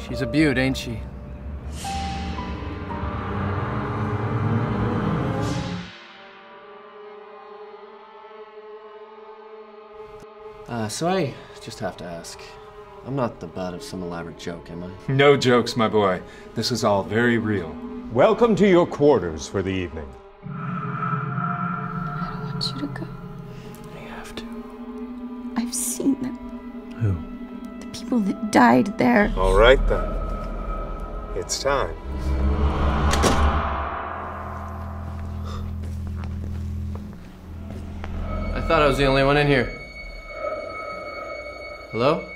She's a beaut, ain't she? So I just have to ask. I'm not the butt of some elaborate joke, am I? No jokes, my boy. This is all very real. Welcome to your quarters for the evening. I don't want you to go. I have to. I've seen them. Who? The people that died there. All right, then. It's time. I thought I was the only one in here. Hello?